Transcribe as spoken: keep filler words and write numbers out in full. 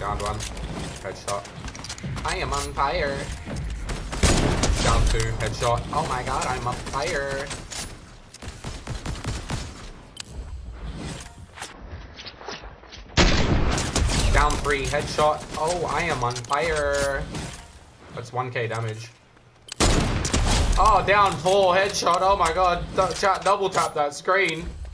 Down one. Headshot. I am on fire. Down two. Headshot. Oh my god, I'm on fire. Down three. Headshot. Oh, I am on fire. That's one K damage. Oh, down four. Headshot. Oh my god. D chat double tap that screen.